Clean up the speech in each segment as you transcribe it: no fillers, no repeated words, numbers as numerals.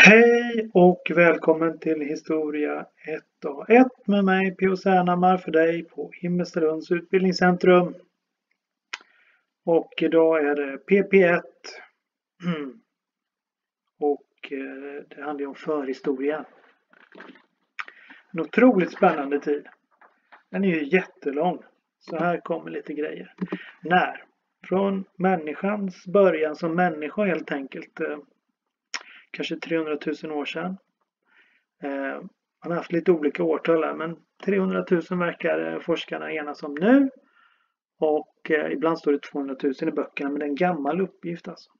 Hej och välkommen till Historia 1A1 med mig P.O. Särnhammar för dig på Himmelstalunds utbildningscentrum. Och idag är det PP1 och det handlar om förhistoria. En otroligt spännande tid. Den är ju jättelång. Så här kommer lite grejer. När? Från människans början som människa helt enkelt. Kanske 300 000 år sedan. Man har haft lite olika årtal här, men 300 000 verkar forskarna enas om nu. Och ibland står det 200 000 i böckerna, men det är en gammal uppgift alltså.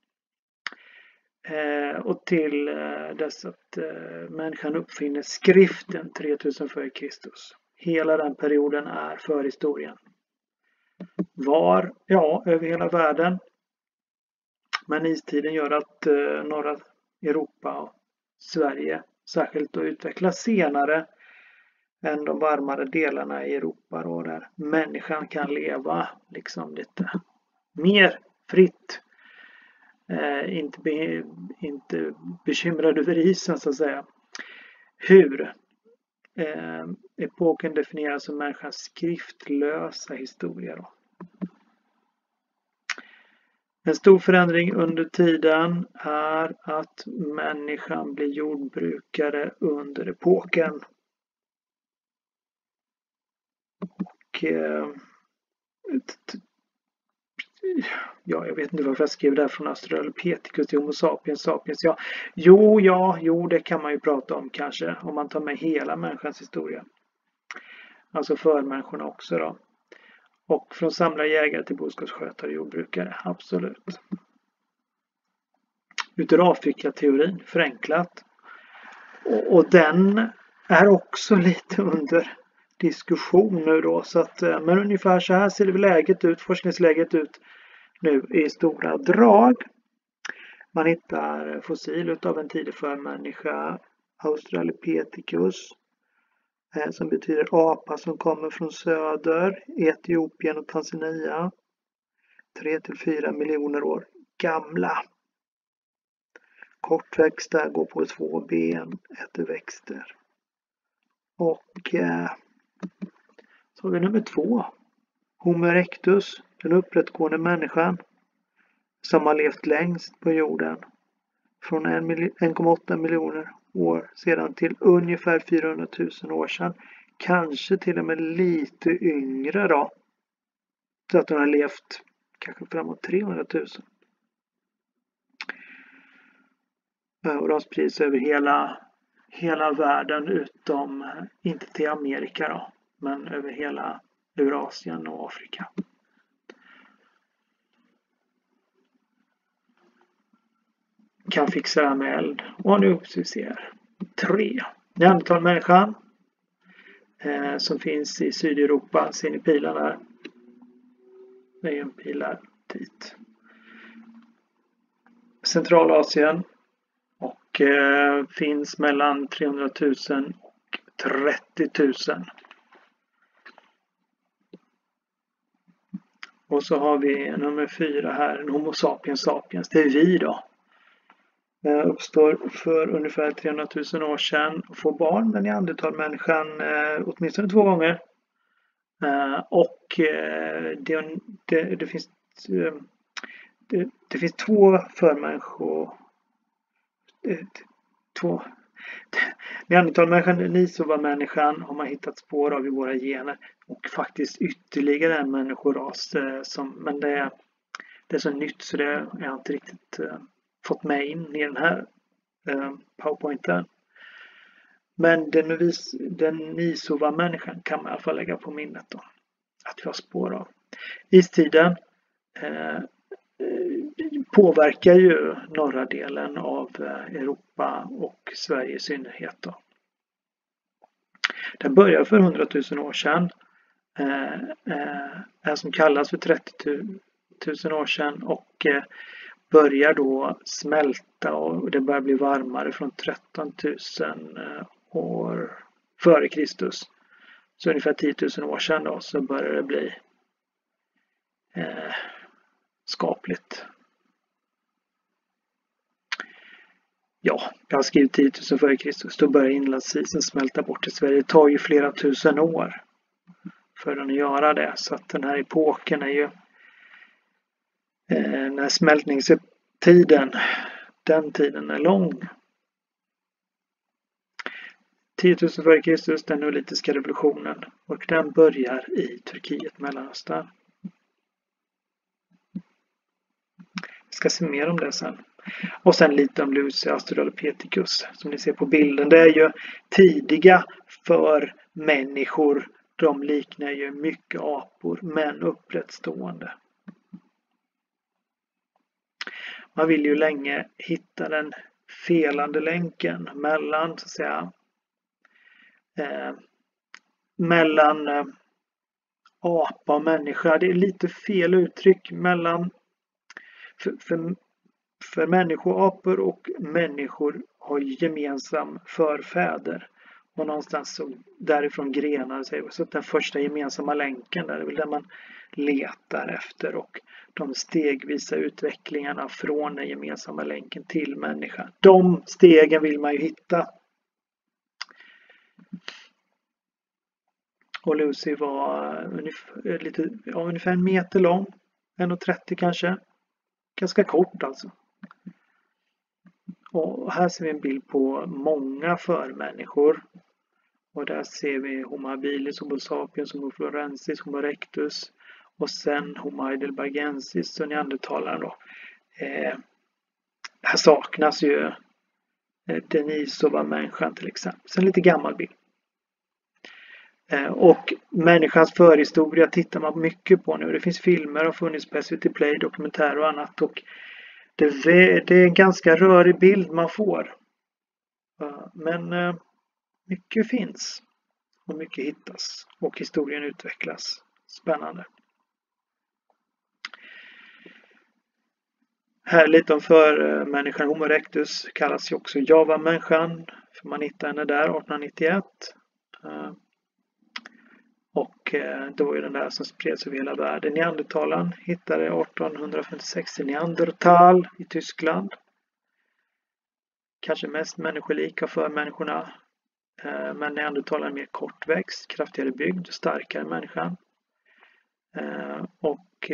Och till dess att människan uppfinner skriften 3000 f.Kr. Hela den perioden är förhistorien. Var? Ja, över hela världen. Men istiden gör att norra Europa och Sverige särskilt då utvecklas senare än de varmare delarna i Europa då, där människan kan leva liksom lite mer fritt. Inte bekymrad över isen så att säga. Hur? Epoken definieras som människans skriftlösa historia då. En stor förändring under tiden är att människan blir jordbrukare under epoken. Och jag vet inte varför jag skrev det här från Australopithecus till Homo sapiens sapiens. Ja, jo, det kan man ju prata om kanske om man tar med hela människans historia. Alltså förmänniskorna också då. Och från samlarjägare till boskapsskötare och jordbrukare, absolut. Utav Afrika-teorin, förenklat. Och den är också lite under diskussion nu då. Så att, men ungefär så här ser det läget ut, forskningsläget ut nu i stora drag. Man hittar fossil utav en tidig förmänniska, Australopithecus. Som betyder apa som kommer från söder, Etiopien och Tanzania. 3-4 miljoner år gamla. Kortväxta, går på 2 ben, äter växter. Och så har vi nummer 2. Homo erectus, den upprättgående människan som har levt längst på jorden. Från 1,8 miljoner år sedan till ungefär 400 000 år sedan. Kanske till och med lite yngre då. Så att de har levt kanske framåt 300 000. Och de sprids över hela världen utom, inte till Amerika då, men över hela Eurasien och Afrika. Kan fixa det här med eld. Och nu ska vi se 3. Neandertalmänniskan som finns i Sydeuropa. Ser ni pilar där? Det är en pilar dit. Centralasien och finns mellan 300 000 och 30 000. Och så har vi nummer 4 här, en Homo sapiens sapiens. Det är vi då. Uppstår för ungefär 300 000 år sedan och får barn med neandertalmänniskan åtminstone 2 gånger. Och det finns 2 förmänniskor. Neandertalmänniskan, Denisova-människan har man hittat spår av i våra gener. Och faktiskt ytterligare en människoras. Men det är så nytt så det har jag inte riktigt fått med in i den här powerpointen. Men den Denisova-människan kan man i alla fall lägga på minnet då. Att vi har spår av. Istiden påverkar ju norra delen av Europa och Sverige i synnerhet då. Den börjar för 100 000 år sedan. Är som kallas för 30 000 år sedan och börjar då smälta och det börjar bli varmare från 13 000 år före Kristus. Så ungefär 10 000 år sedan då så börjar det bli skapligt. jag har skrivit 10 000 före Kristus. Då börjar inlandsisen smälta bort i Sverige. Det tar ju flera tusen år för att göra det. Så att den här epoken är ju när smältningstiden, den tiden är lång. 10 000 före Kristus, den neolitiska revolutionen, och den börjar i Turkiet, Mellanöstern. Jag ska se mer om det sen. Och sen lite om Lucy Australopithecus som ni ser på bilden. Det är ju tidiga för människor. De liknar ju mycket apor, men upprättstående. Man vill ju länge hitta den felande länken mellan, så att säga, mellan apa och människa. Det är lite fel uttryck mellan för människoapor och människor har gemensam förfäder. Och någonstans så därifrån grenar sig. Så den första gemensamma länken där är väl där man letar efter, och de stegvisa utvecklingarna från den gemensamma länken till människan. De stegen vill man ju hitta. Och Lucy var ungefär 1 meter lång. 1,30 kanske. Ganska kort alltså. Och här ser vi en bild på många förmänniskor. Och där ser vi Homo habilis, Homo sapiens, Homo florensis, Homo erectus. Och sen Homo heidelbergensis och neandertalaren då. Här saknas ju Denisova-människan till exempel. Sen lite gammal bild. Och människans förhistoria tittar man mycket på nu. Det finns filmer och funnits på SVT Play, dokumentärer och annat. Och det är en ganska rörig bild man får. Men mycket finns. Och mycket hittas. Och historien utvecklas. Spännande. Här lite om förmänniskan Homo erectus. Kallas ju också Java-människan. För man hittar henne där 1891. Och det var ju den där som spreds över hela världen. Neandertalaren hittade 1856 i Neandertal i Tyskland. Kanske mest människolika för människorna. Men neandertalaren är mer kortväxt, kraftigare byggd, starkare människan. Och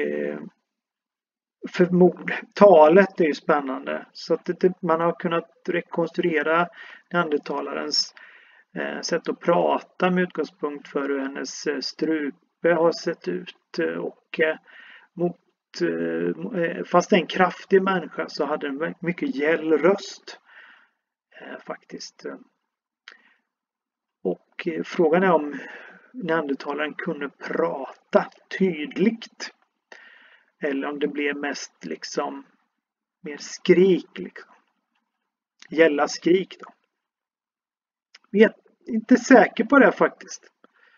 talet är ju spännande. Så att man har kunnat rekonstruera neandertalarens sätt att prata med utgångspunkt för hur hennes strupe har sett ut, och fast en kraftig människa så hade den mycket gäll röst faktiskt. Och frågan är om neandertalaren kunde prata tydligt eller om det blev mest liksom mer skrik liksom. Gälla skrik då. Jag är inte säker på det faktiskt.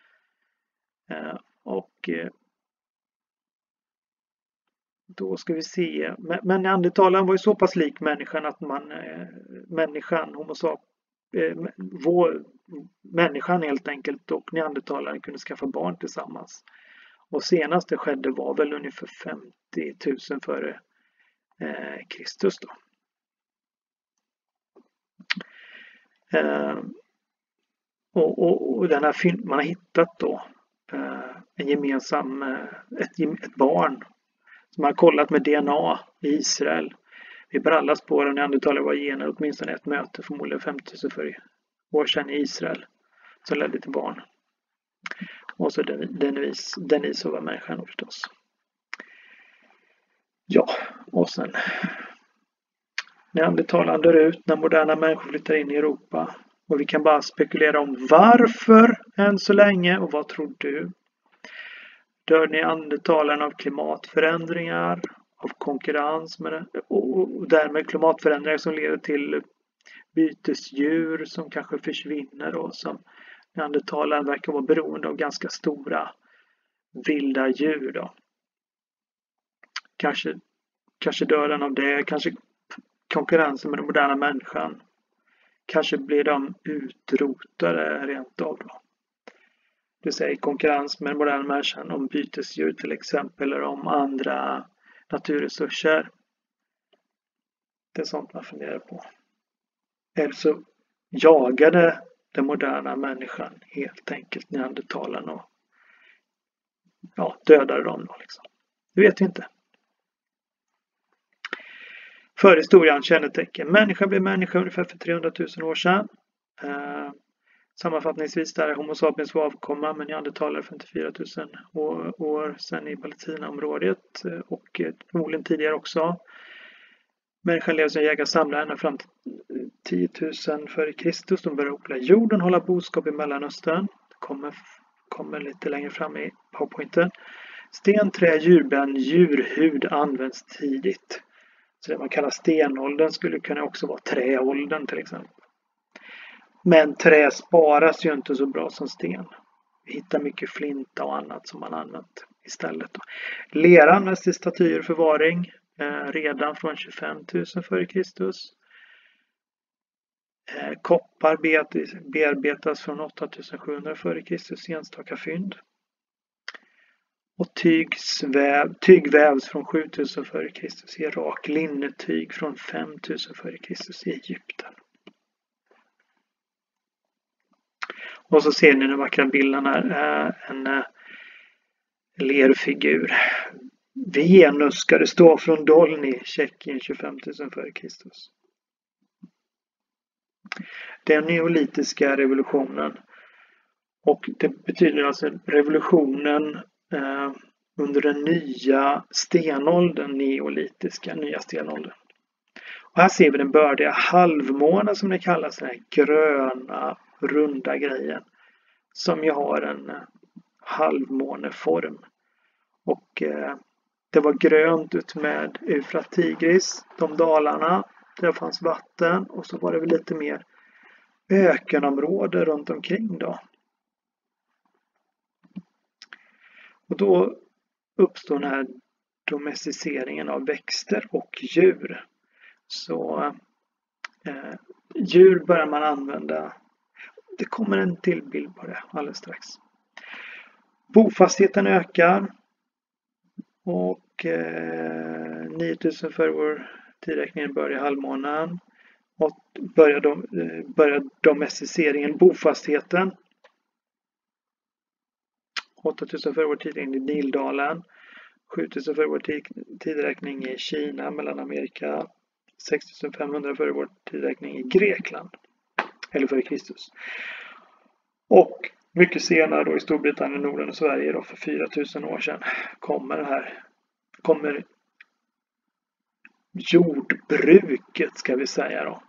Och då ska vi se. Men neandertalaren var ju så pass lik människan att människan, människan helt enkelt, och neandertalaren kunde skaffa barn tillsammans. Och senast det skedde var väl ungefär 50 000 före Kristus då. Och den här man har hittat då en gemensam ett barn som har kollat med DNA i Israel. Vi bär alla spår av neandertalare var gener åtminstone ett möte, förmodligen 50 000 för år sedan i Israel, som ledde till barn. Och så Denisova-människan förstås. Ja, och sen neandertalaren dör ut när moderna människor flyttar in i Europa. Och vi kan bara spekulera om varför än så länge. Och vad tror du? Dör neandertalaren av klimatförändringar, av konkurrens och därmed klimatförändringar som leder till bytesdjur som kanske försvinner och som neandertalaren verkar vara beroende av ganska stora vilda djur då. Kanske dör den av det, kanske konkurrensen med den moderna människan. Kanske blir de utrotade rent av då. Det vill säga konkurrens med den moderna människan om bytesdjur till exempel, eller om andra naturresurser. Det är sånt man funderar på. Eller så jagade den moderna människan helt enkelt neandertalarna och dödade dem då liksom. Det vet vi inte. Förhistorian kännetecken. Människan blev människa ungefär för 300 000 år sedan. Sammanfattningsvis där är Homo sapiens var avkomma med neandertalare 54 000 år sedan i Palestinaområdet och förmodligen tidigare också. Människan levde som jägare-samlare ända fram till 10 000 före Kristus. De började odla jorden, hålla boskap i Mellanöstern. Det kommer lite längre fram i PowerPointen. Sten, trä, djurben, djurhud används tidigt. Så det man kallar stenåldern skulle kunna också vara träåldern till exempel. Men trä sparas ju inte så bra som sten. Vi hittar mycket flinta och annat som man använt istället. Lera används till statyer och förvaring redan från 25 000 före Kristus. Koppar bearbetas från 8700 före Kristus i enstaka fynd. Och tyg vävs från 7000 före Kristus i Irak. Linnetyg från 5000 före Kristus i Egypten. Och så ser ni den vackra bilden här. En lerfigur. Venus ska det stå från Dolny, Tjeckien 25 000 före Kristus. Den neolitiska revolutionen. Och det betyder alltså revolutionen under den nya stenåldern, neolitiska nya stenåldern. Och här ser vi den bördiga halvmånen som det kallas, den här gröna runda grejen som ju har en halvmåneform. Och det var grönt ut med Eufrat Tigris, de dalarna, där fanns vatten och så var det väl lite mer ökenområde runt omkring då. Och då uppstår den här domesticeringen av växter och djur. Så djur börjar man använda. Det kommer en till bild på det alldeles strax. Bofastheten ökar. Och 9000 före vår tidräkningen börjar halvmånen. Och börjar domesticeringen, bofastheten. 8000 före vår tidräkning i Nildalen. 7000 före vår tidräkning i Kina, Mellanamerika. 6500 före vår tidräkning i Grekland. Eller före Kristus. Och mycket senare då i Storbritannien, Norden och Sverige då för 4000 år sedan kommer jordbruket ska vi säga då.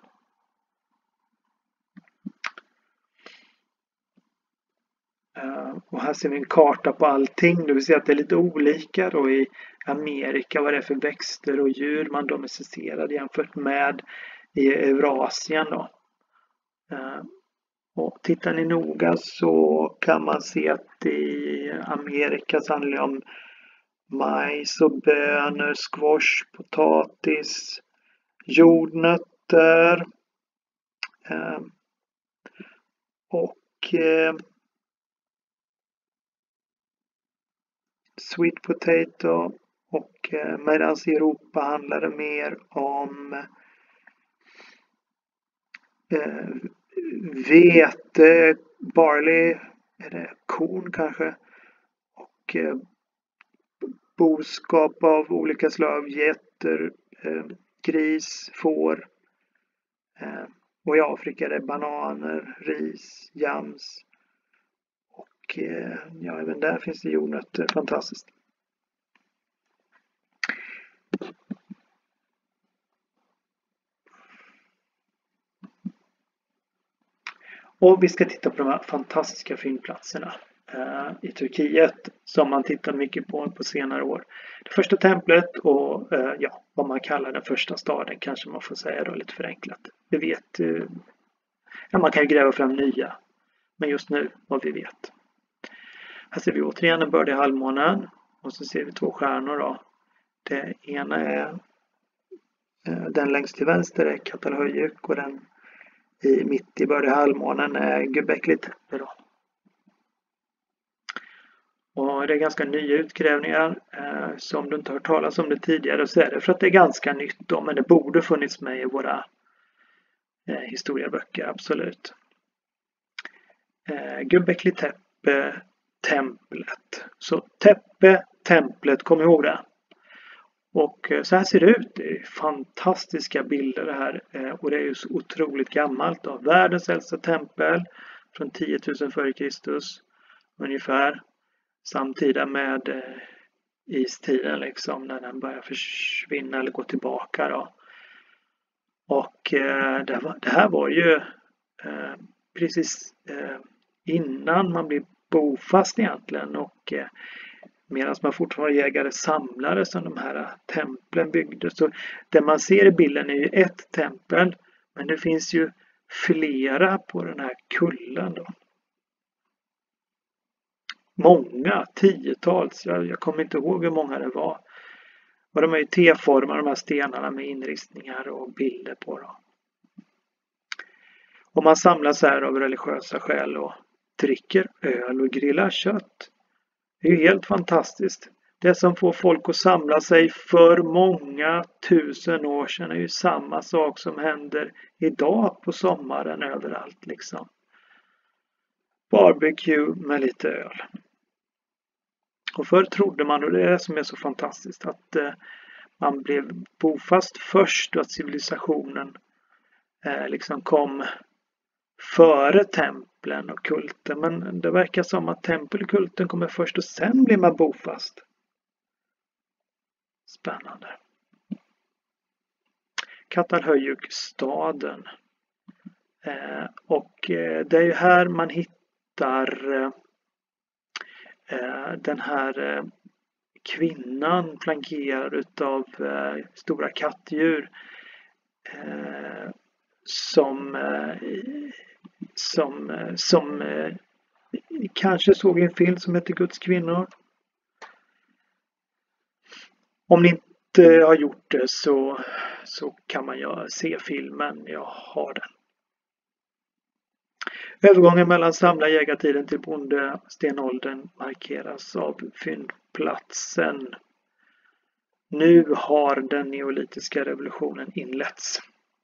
Och här ser vi en karta på allting. Det vill säga att det är lite olika då i Amerika vad det är för växter och djur man domesticerade jämfört med i Eurasien då. Och tittar ni noga så kan man se att i Amerika så handlar det om majs och bönor, squash, potatis, jordnötter och sweet potato. Och medan i Europa handlar det mer om vete, barley, är det korn kanske, och boskap av olika slag, getter, gris, får. Och i Afrika är det bananer, ris, jams och även där finns det jordnötter, fantastiskt. Och vi ska titta på de här fantastiska fyndplatserna i Turkiet som man tittar mycket på senare år. Det första templet och vad man kallar den första staden kanske man får säga då lite förenklat. Vi vet, man kan ju gräva fram nya, men just nu vad vi vet. Här ser vi återigen en bördig halvmånen och så ser vi två stjärnor då. Det ena är den längst till vänster är Catalhöyük och den mitt i början halvmånen är Göbekli Tepe då. Och det är ganska nya utgrävningar som du inte hört talas om det tidigare, så är det för att det är ganska nytt då, men det borde funnits med i våra historieböcker, absolut. Göbekli Tepe, templet. Så Tepe, templet, kom ihåg det. Och så här ser det ut. Det är fantastiska bilder det här. Och det är ju så otroligt gammalt. Då. Världens äldsta tempel från 10 000 f.Kr. ungefär. Samtida med istiden liksom, när den börjar försvinna eller gå tillbaka. Då. Och det här var ju precis innan man blev bofast egentligen. Och medan man fortfarande jägare samlare som de här templen byggdes. Så det man ser i bilden är ju ett tempel. Men det finns ju flera på den här kullen då. Många, tiotals. Jag kommer inte ihåg hur många det var. Och de är ju T-formar, de här stenarna med inristningar och bilder på dem. Och man samlas här av religiösa skäl och dricker öl och grillar kött. Det är ju helt fantastiskt. Det som får folk att samla sig för många tusen år sedan är ju samma sak som händer idag på sommaren överallt liksom. Barbecue med lite öl. Och förr trodde man, och det är det som är så fantastiskt, att man blev bofast först och att civilisationen liksom kom före templen och kulten. Men det verkar som att tempel och kulten kommer först och sen blir man bofast. Spännande. Katalhöyük-staden. Och det är ju här man hittar den här kvinnan flankerad utav stora kattdjur som kanske såg en film som heter Guds kvinnor. Om ni inte har gjort det så kan man se filmen. Jag har den. Övergången mellan samlarjägartiden till bondestenåldern markeras av fyndplatsen. Nu har den neolitiska revolutionen inletts.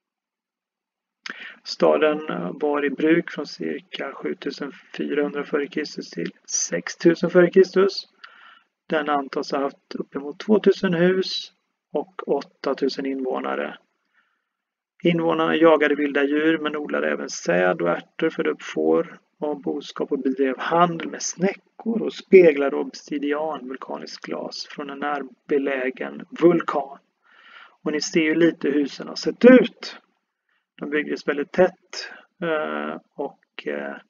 Staden var i bruk från cirka 7400 f.Kr. till 6000 f.Kr. Den antas ha haft uppemot 2000 hus och 8000 invånare. Invånarna jagade vilda djur men odlade även säd och ärtor för upp får och boskap och bedrev handel med snäckor och speglar obsidian, vulkaniskt glas från en närbelägen vulkan. Och ni ser ju lite hur husen har sett ut. De byggdes väldigt tätt och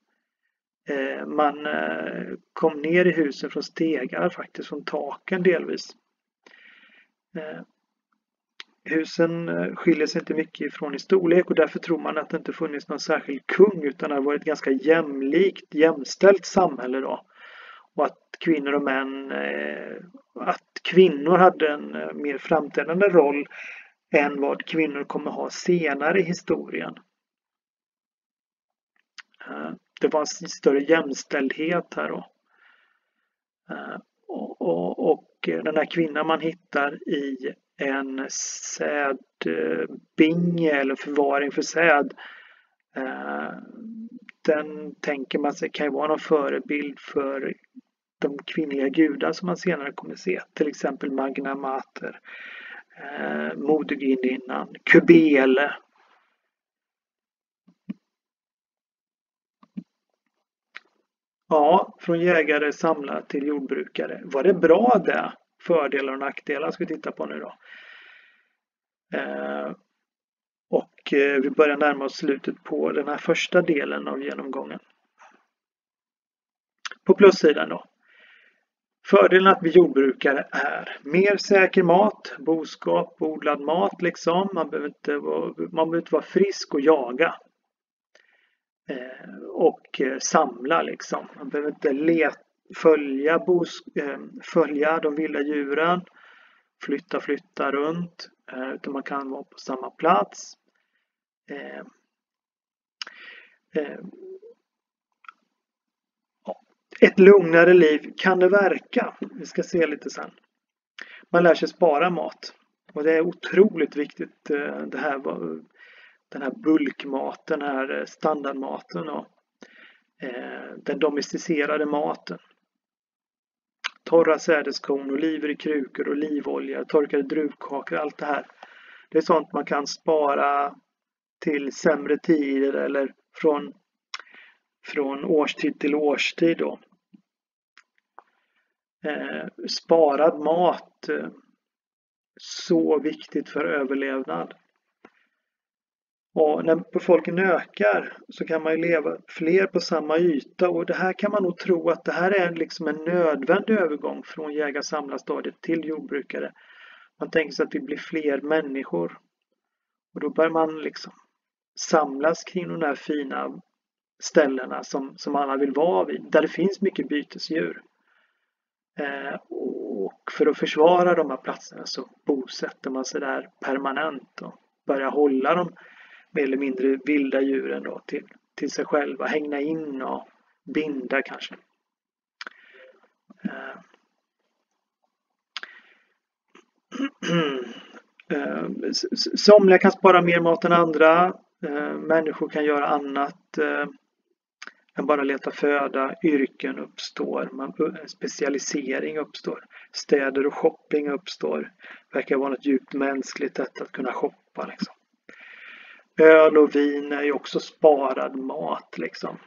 man kom ner i husen från stegar, faktiskt från taken delvis. Husen skiljer sig inte mycket ifrån i storlek och därför tror man att det inte funnits någon särskild kung utan det har varit ett ganska jämställt samhälle då. Och att kvinnor och män, att kvinnor hade en mer framträdande roll än vad kvinnor kommer ha senare i historien. Det var en större jämställdhet här då. Och den här kvinnan man hittar i en sädbinge eller förvaring för säd, den tänker man sig kan ju vara någon förebild för de kvinnliga gudar som man senare kommer se. Till exempel Magna Mater, Modegudinnan, Kybele. Ja, från jägare samlare till jordbrukare. Var det bra det? Fördelar och nackdelar ska vi titta på nu då. Och vi börjar närma oss slutet på den här första delen av genomgången. På plussidan då. Fördelen att bli jordbrukare är mer säker mat, boskap, odlad mat liksom. Man behöver inte vara frisk och jaga. Och samla liksom. Man behöver inte följa de vilda djuren, flytta runt, utan man kan vara på samma plats. Ett lugnare liv kan det verka. Vi ska se lite sen. Man lär sig spara mat. Och det är otroligt viktigt det här den här bulkmaten, den här standardmaten och den domesticerade maten. Torra sädeskorn, oliver i krukor, olivolja, torkade druvkakor, allt det här. Det är sånt man kan spara till sämre tider eller från årstid till årstid då. Sparad mat, så viktigt för överlevnad. Och när befolkningen ökar så kan man ju leva fler på samma yta, och det här kan man nog tro att det här är liksom en nödvändig övergång från jägar-samlarstadiet till jordbrukare. Man tänker sig att vi blir fler människor, och då bör man liksom samlas kring de här fina ställena som alla vill vara vid, där det finns mycket bytesdjur. Och för att försvara de här platserna så bosätter man sig där permanent och börjar hålla de mer eller mindre vilda djuren då till sig själva, hängna in och binda kanske. Somliga kan spara mer mat än andra. Människor kan göra annat än bara leta föda. Yrken uppstår. Specialisering uppstår. Städer och shopping uppstår. Verkar vara något djupt mänskligt detta att kunna shoppa liksom. Öl och vin är ju också sparad mat liksom.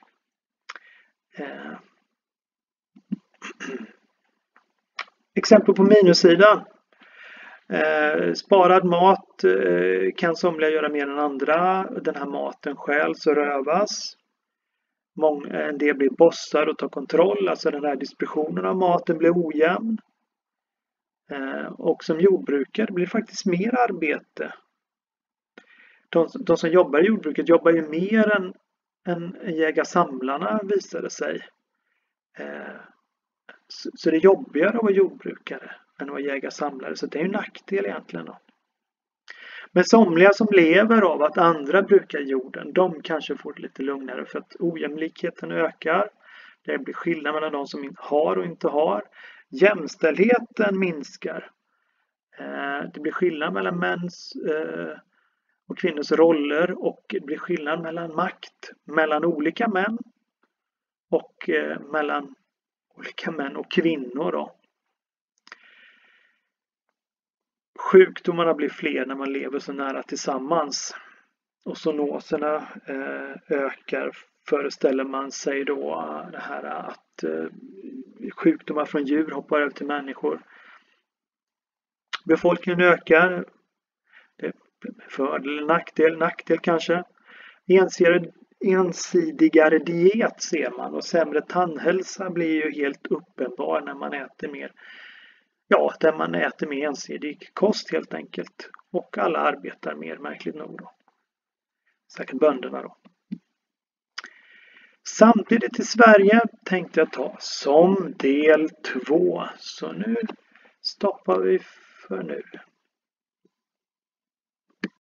Exempel på minussidan. Sparad mat kan somliga göra mer än andra. Den här maten stjäls och rövas. En del blir bossar och tar kontroll. Alltså den här distributionen av maten blir ojämn. Och som jordbrukare blir det faktiskt mer arbete. De som jobbar i jordbruket jobbar ju mer än jägar-samlarna, visar det sig. Så det är jobbigare att vara jordbrukare än att vara jägar-samlare. Så det är ju en nackdel egentligen då. Men somliga som lever av att andra brukar jorden, de kanske får det lite lugnare för att ojämlikheten ökar. Det blir skillnad mellan de som har och inte har. Jämställdheten minskar. Det blir skillnad mellan mäns och kvinnors roller, och det blir skillnad mellan makt mellan olika män och mellan olika män och kvinnor då. Sjukdomarna blir fler när man lever så nära tillsammans. Och zoonoserna ökar, föreställer man sig då det här att sjukdomar från djur hoppar över till människor. Befolkningen ökar. Det är fördel eller nackdel. Nackdel kanske. Ensidigare diet ser man, och sämre tandhälsa blir ju helt uppenbar när man äter mer. Ja, där man äter mer ensidig kost helt enkelt. Och alla arbetar mer, märkligt nog då. Säkert bönderna då. Samtidigt i Sverige tänkte jag ta som del 2. Så nu stoppar vi för nu.